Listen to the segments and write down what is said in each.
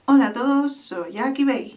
Hola a todos, soy Jackie Bay.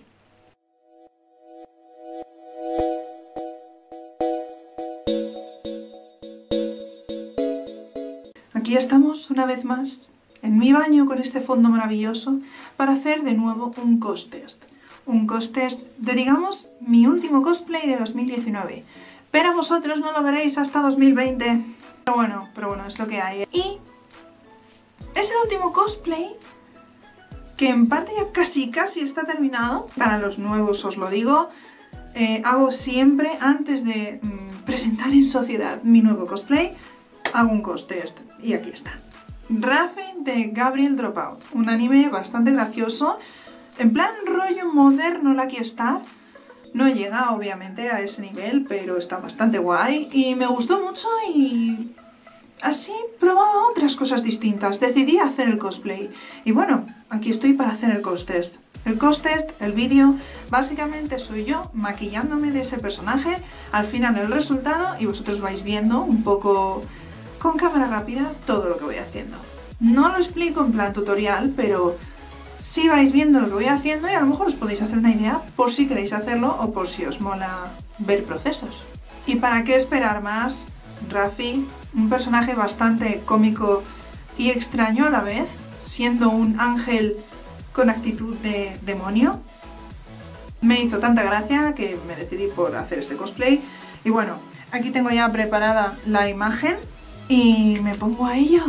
Aquí estamos una vez más en mi baño con este fondo maravilloso para hacer de nuevo un cos test. Un cos test de, digamos, mi último cosplay de 2019. Pero vosotros no lo veréis hasta 2020. Pero bueno, es lo que hay. Y es el último cosplay que en parte ya casi está terminado. Para los nuevos os lo digo, hago siempre, antes de presentar en sociedad mi nuevo cosplay, hago un cos test. Y aquí está. Rafe de Gabriel Dropout, un anime bastante gracioso, en plan rollo moderno Lucky Star. No llega obviamente a ese nivel, pero está bastante guay y me gustó mucho y así probaba otras cosas distintas. Decidí hacer el cosplay y bueno, aquí estoy para hacer el cos test. El cos test, el vídeo, básicamente soy yo maquillándome de ese personaje, al final el resultado y vosotros vais viendo un poco con cámara rápida todo lo que voy haciendo. No lo explico en plan tutorial, pero sí vais viendo lo que voy haciendo y a lo mejor os podéis hacer una idea por si queréis hacerlo o por si os mola ver procesos. ¿Y para qué esperar más? Rafi, un personaje bastante cómico y extraño a la vez, siendo un ángel con actitud de demonio. Me hizo tanta gracia que me decidí por hacer este cosplay. Y bueno, aquí tengo ya preparada la imagen y me pongo a ello.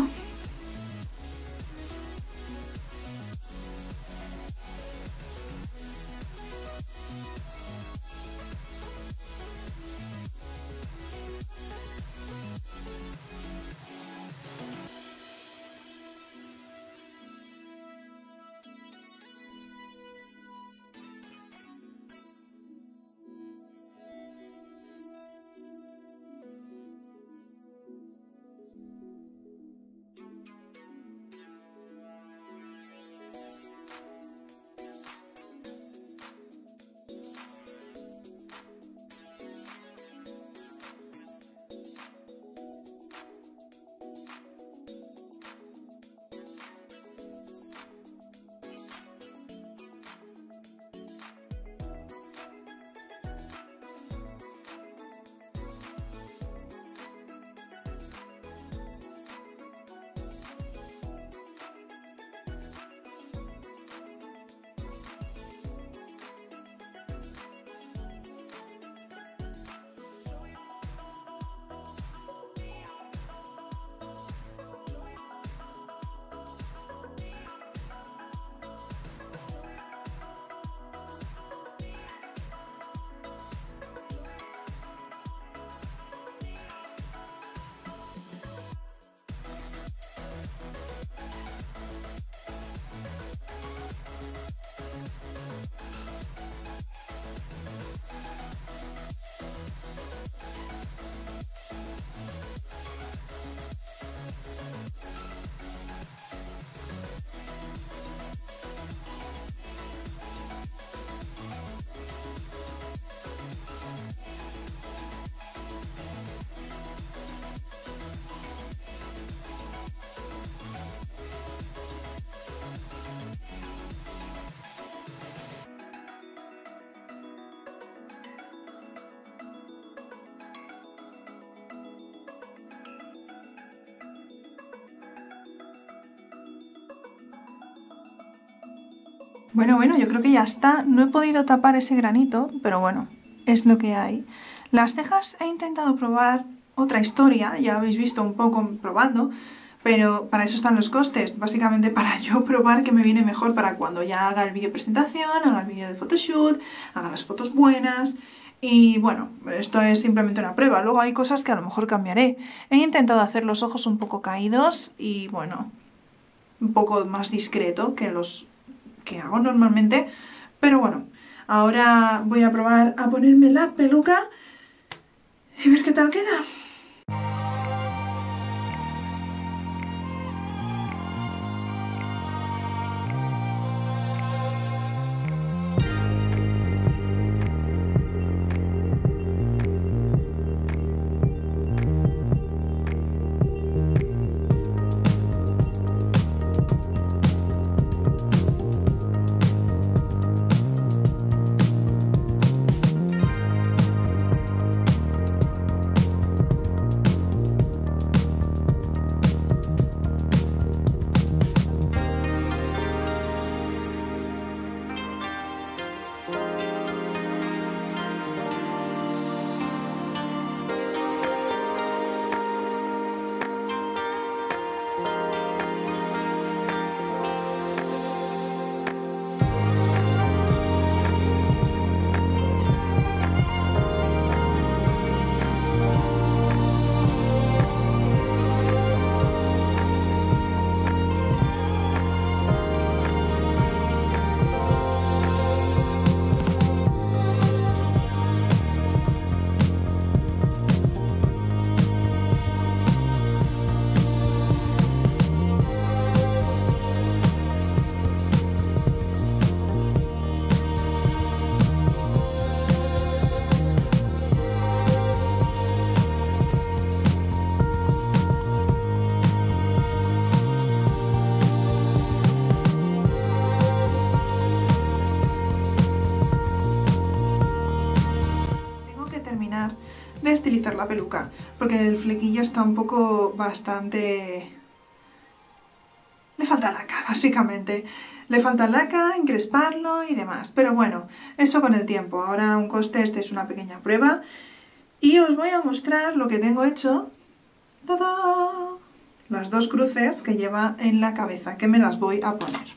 Bueno, yo creo que ya está. No he podido tapar ese granito, pero bueno, es lo que hay. Las cejas he intentado probar otra historia, ya habéis visto un poco probando, pero para eso están los costes, básicamente para yo probar que me viene mejor para cuando ya haga el vídeo presentación, haga el vídeo de photoshoot, haga las fotos buenas. Y bueno, esto es simplemente una prueba, luego hay cosas que a lo mejor cambiaré. He intentado hacer los ojos un poco caídos y bueno, un poco más discreto que los que hago normalmente, pero bueno, ahora voy a probar a ponerme la peluca y ver qué tal queda. estilizar la peluca, porque el flequillo está un poco bastante... le falta laca, básicamente. Le falta laca, encresparlo y demás. Pero bueno, eso con el tiempo. Ahora un cos-test es una pequeña prueba. Y os voy a mostrar lo que tengo hecho. ¡Tada! Las dos cruces que lleva en la cabeza, que me las voy a poner.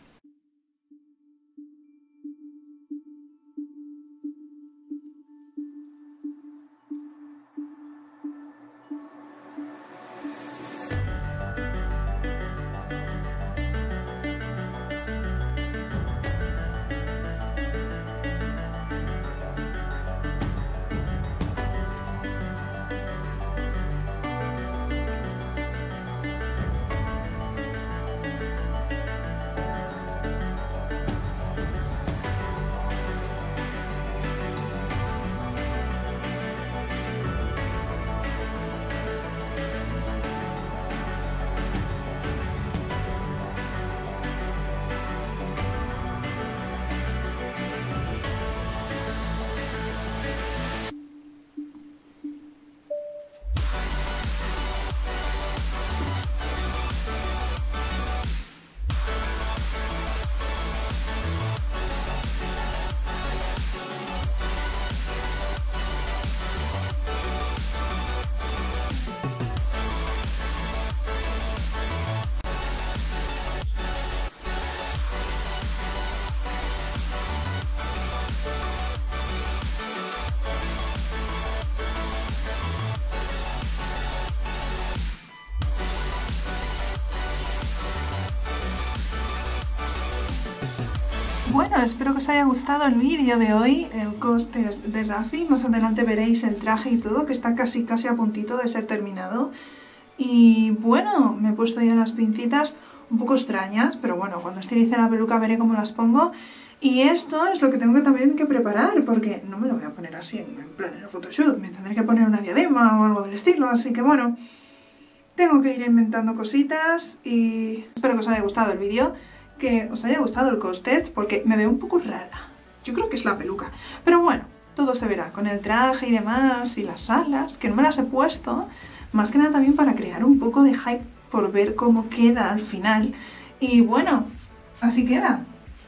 Bueno, espero que os haya gustado el vídeo de hoy, el cos-test de Rafi. Más adelante veréis el traje y todo, que está casi a puntito de ser terminado. Y bueno, me he puesto ya las pincitas un poco extrañas, pero bueno, cuando estilice la peluca veré cómo las pongo. Y esto es lo que tengo también que preparar, porque no me lo voy a poner así en plan en el photoshoot, me tendré que poner una diadema o algo del estilo, así que bueno, tengo que ir inventando cositas y espero que os haya gustado el vídeo. Que os haya gustado el cos-test, porque me veo un poco rara. Yo creo que es la peluca. Pero bueno, todo se verá con el traje y demás, y las alas, que no me las he puesto, más que nada también para crear un poco de hype por ver cómo queda al final. Y bueno, así queda.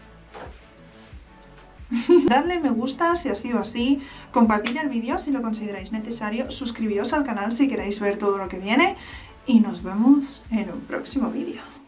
Dadle me gusta si ha sido así, compartid el vídeo si lo consideráis necesario, suscribíos al canal si queréis ver todo lo que viene, y nos vemos en un próximo vídeo.